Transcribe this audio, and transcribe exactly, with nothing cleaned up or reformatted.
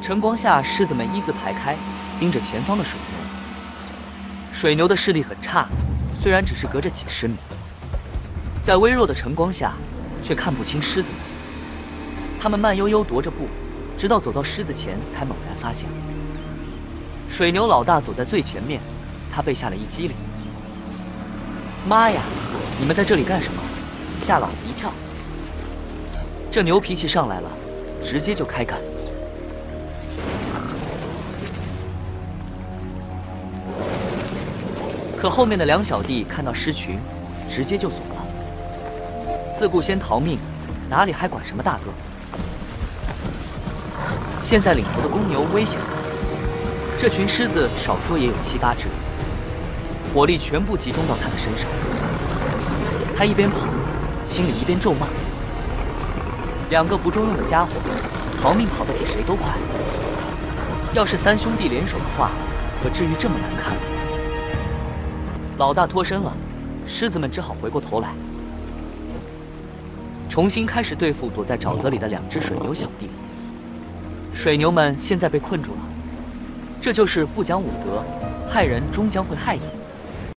晨光下，狮子们一字排开，盯着前方的水牛。水牛的视力很差，虽然只是隔着几十米，在微弱的晨光下，却看不清狮子们。他们慢悠悠踱着步，直到走到狮子前，才猛然发现，水牛老大走在最前面。他被吓了一激灵。妈呀！你们在这里干什么？吓老子一跳！这牛脾气上来了，直接就开干。可后面的两小弟看到狮群，直接就怂了。自顾先逃命，哪里还管什么大哥？现在领头的公牛危险了，这群狮子少说也有七八只，火力全部集中到他的身上。他一边跑，心里一边咒骂。两个不中用的家伙，逃命跑得比谁都快。要是三兄弟联手的话，可至于这么难看？老大脱身了，狮子们只好回过头来，重新开始对付躲在沼泽里的两只水牛小弟。水牛们现在被困住了，这就是不讲武德，害人终将会害人。